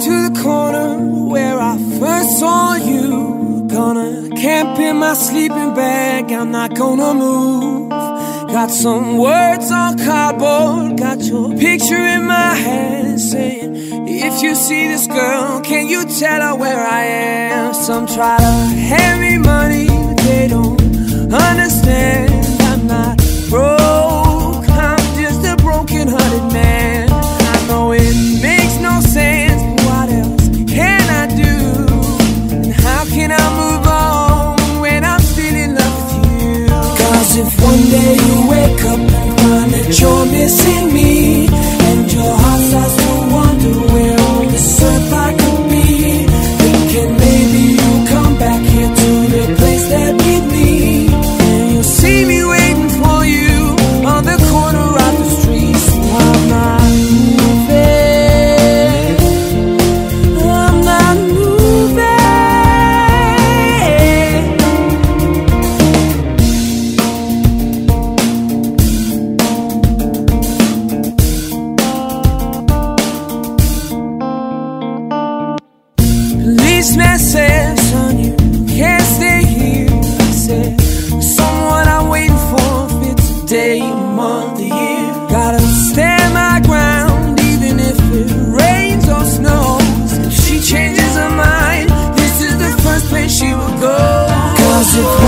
to the corner where I first saw you. Gonna camp in my sleeping bag, I'm not gonna move. Got some words on cardboard, got your picture in my hand, saying, if you see this girl, can you tell her where I am? Some try to hand me money, but they don't understand. I'm not broke, I'm just a broken-hearted man. I know it makes no sense, but what else can I do? And how can I move on when I'm still in love with you? Cause if one day you wake up and find that you're missing me, and your heart starts to wonder where on this earth I could be, thinking maybe you'll come back here to the place that with me, and you'll see me waiting for you on the corner of the street. So I'm not moving, I'm not moving. Policeman said, son, you can't stay here. I said, someone I'm waiting for fits a day, a month, a year. Gotta stand my ground even if it rains or snows. If she changes her mind, this is the first place she will go. Cause if